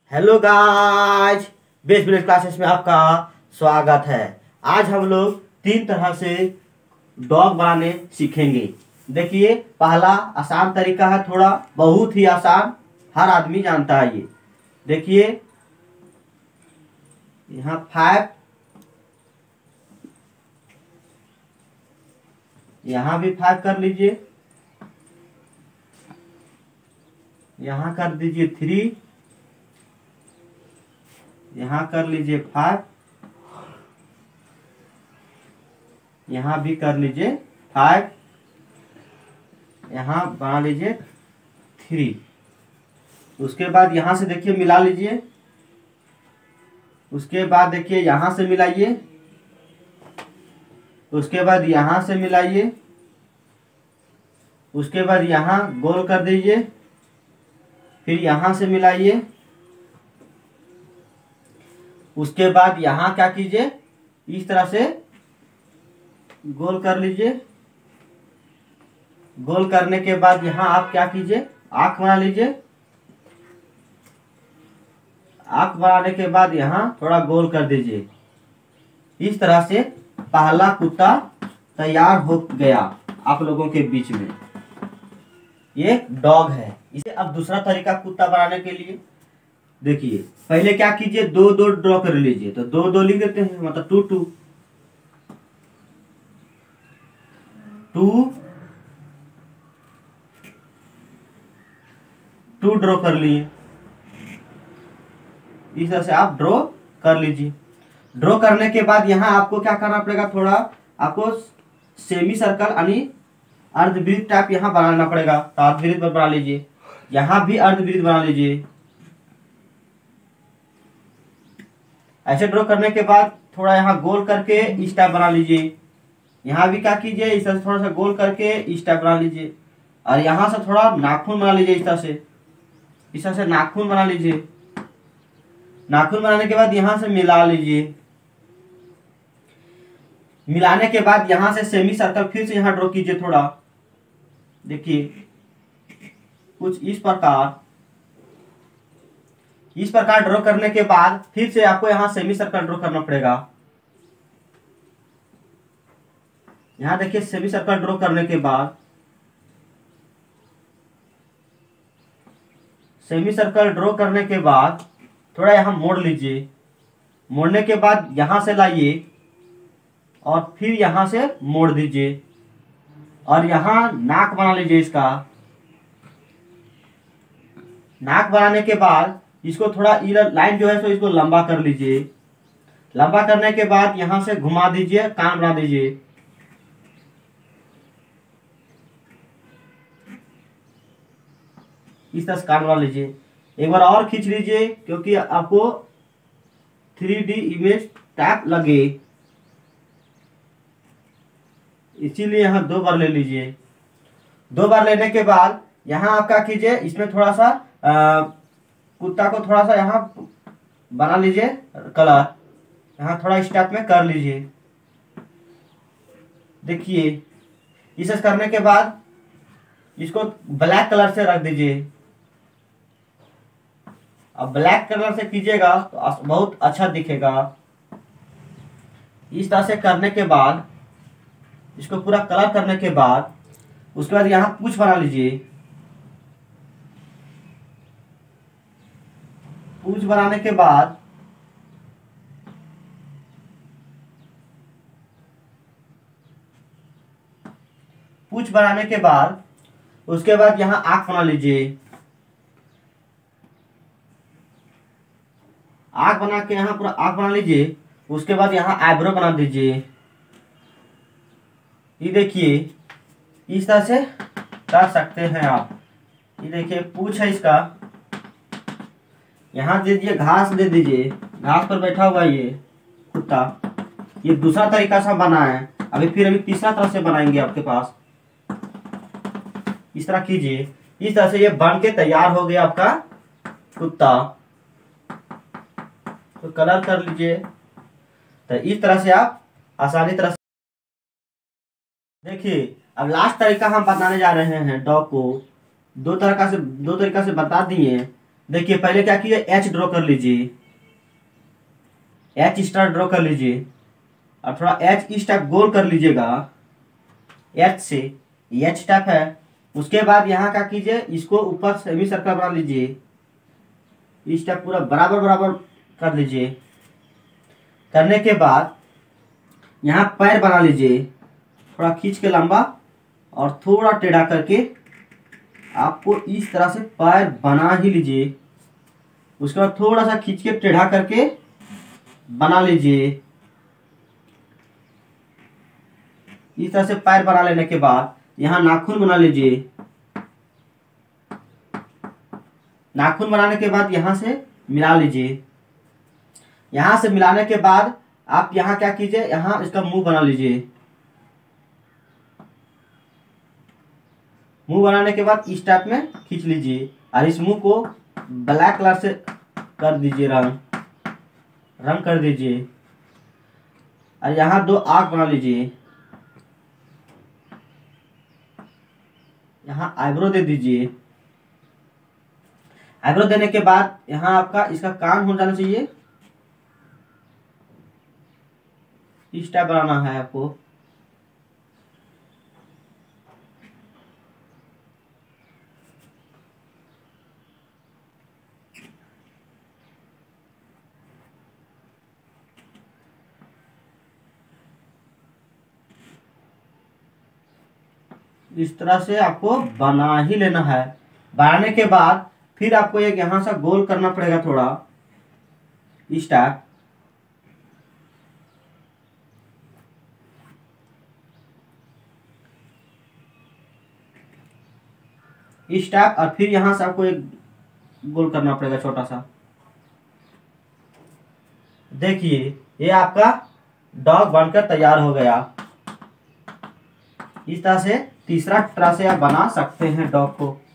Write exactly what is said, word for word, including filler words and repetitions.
Hello guys, best village classes में आपका स्वागत है। आज हम लोग तीन तरह से डॉग बनाने सीखेंगे। देखिए, पहला आसान तरीका है, थोड़ा बहुत ही आसान, हर आदमी जानता है ये। देखिए यहाँ फाइव, यहाँ भी फाइव कर लीजिए, यहाँ कर दीजिए थ्री, यहाँ कर लीजिए फाइव, यहाँ भी कर लीजिए फाइव, यहाँ बना लीजिए थ्री। उसके बाद यहाँ से देखिए मिला लीजिए, उसके बाद देखिए यहाँ से मिलाइए, उसके बाद यहाँ से मिलाइए, उसके बाद यहाँ गोल कर दीजिए, फिर यहाँ से मिलाइए, उसके बाद यहाँ क्या कीजिए, इस तरह से गोल कर लीजिए। गोल करने के बाद यहाँ आप क्या कीजिए, आँख बना लीजिए। आँख बनाने के बाद यहाँ थोड़ा गोल कर दीजिए। इस तरह से पहला कुत्ता तैयार हो गया आप लोगों के बीच में। ये डॉग है। इसे अब दूसरा तरीका कुत्ता बनाने के लिए देखिए, पहले क्या कीजिए, दो दो ड्रॉ कर लीजिए। तो दो दो लिख देते हैं, मतलब two two two two draw कर लिए। इस तरह से आप ड्रॉ कर लीजिए। ड्रॉ करने के बाद यहाँ आपको क्या करना पड़ेगा, थोड़ा आपको सेमी सर्कल यानी अर्धवृत्त टाइप यहाँ बनाना पड़ेगा। तो अर्धवृत्त बना लीजिए, यहाँ भी अर्धवृत्त बना लीजिए। ऐसे ड्रॉ करने के बाद थोड़ा यहाँ गोल करके इस टाइप बना लीजिए। यहाँ भी क्या कीजिए, इस तरह से थोड़ा सा गोल करके इस टाइप बना लीजिए। और यहाँ से थोड़ा नाखून बना लीजिए, इस तरह से इस तरह से नाखून बना लीजिए। नाखून बनाने के बाद यहाँ से मिला लीजिए। मिलाने के बाद यहाँ से सेमी सर्कल फिर से यहाँ ड्रॉ कीजिए। थोड़ा देखिए कुछ इस प्रकार इस प्रकार ड्रॉ करने के बाद फिर से आपको यहाँ सेमी सर्कल ड्रॉ करना पड़ेगा। यहाँ देखिए सेमी सर्कल ड्रॉ करने के बाद सेमी सर्कल ड्रॉ करने के बाद थोड़ा यहाँ मोड़ लीजिए। मोड़ने के बाद यहाँ से लाइए और फिर यहाँ से मोड़ दीजिए और यहाँ नाक बना लीजिए। इसका नाक बनाने के बाद इसको थोड़ा लाइन जो है सो इसको लंबा कर लीजिए। लंबा करने के बाद यहाँ से घुमा दीजिए, कान बना दीजिए। इस तरह से कान बना लीजिए। एक बार और खींच लीजिए क्योंकि आपको थ्री डी इमेज टाइप लगे, इसीलिए यहाँ दो बार ले लीजिए। दो बार लेने के बाद यहाँ आप क्या कीजिए, इसमें थोड़ा सा आ, कुत्ता को थोड़ा सा यहाँ बना लीजिए कलर, यहाँ थोड़ा स्टेप में कर लीजिए। देखिए इसे करने के बाद इसको ब्लैक कलर से रख दीजिए। अब ब्लैक कलर से कीजिएगा तो बहुत अच्छा दिखेगा। इस तरह से करने के बाद इसको पूरा कलर करने के बाद उसके बाद यहाँ पूंछ बना लीजिए। पूंछ बनाने के बाद पूंछ बनाने के बाद उसके बाद यहाँ आंख बना लीजिए। आंख बना के यहाँ पूरा आंख बना लीजिए। उसके बाद यहाँ आईब्रो बना दीजिए। ये देखिए इस तरह से कर सकते हैं आप। ये देखिए पूंछ है इसका, यहाँ दे दीजिए, घास दे दीजिए। घास पर बैठा हुआ ये कुत्ता। ये दूसरा तरीका से बना है। अभी फिर अभी तीसरा तरह से बनाएंगे आपके पास। इस तरह कीजिए। इस तरह से ये बन के तैयार हो गया आपका कुत्ता। तो कलर कर लीजिए। तो इस तरह से आप आसानी तरह से देखिए। अब लास्ट तरीका हम बताने जा रहे हैं डॉग को। दो तरीका से दो तरीका से बता दिए। देखिए पहले क्या किए, एच ड्रॉ कर लीजिए, एच स्टार ड्रॉ कर लीजिए और थोड़ा एच इस टाइप गोल कर लीजिएगा एच से, एच टाइप है। उसके बाद यहाँ क्या कीजिए, इसको ऊपर सेमी सर्कल बना लीजिए, इस टाइप पूरा बराबर बराबर कर लीजिए। करने के बाद यहाँ पैर बना लीजिए, थोड़ा खींच के लंबा और थोड़ा टेढ़ा करके आपको इस तरह से पैर बना ही लीजिए। उसके बाद थोड़ा सा खींच के टेढ़ा करके बना लीजिए। इस तरह से पैर बना लेने के बाद यहाँ नाखून बना लीजिए। नाखून बनाने के बाद यहाँ से मिला लीजिए। यहाँ से मिलाने के बाद आप यहाँ क्या कीजिए, यहाँ इसका मुंह बना लीजिए। मुंह बनाने के बाद इस टाइप में खींच लीजिए और इस मुंह को ब्लैक कलर से कर दीजिए, रंग रंग कर दीजिए। और यहाँ दो आँख बना लीजिए। यहाँ आईब्रो दे दीजिए। आईब्रो देने के बाद यहाँ आपका इसका कान हो जाना चाहिए, इस टाइप बनाना है आपको। इस तरह से आपको बना ही लेना है। बनाने के बाद फिर आपको एक यहां से गोल करना पड़ेगा थोड़ा इस टाइप, इस टाइप और फिर यहां से आपको एक गोल करना पड़ेगा छोटा सा। देखिए ये आपका डॉग बनकर तैयार हो गया। इस तरह से तीसरा तरह से आप बना सकते हैं डॉग को।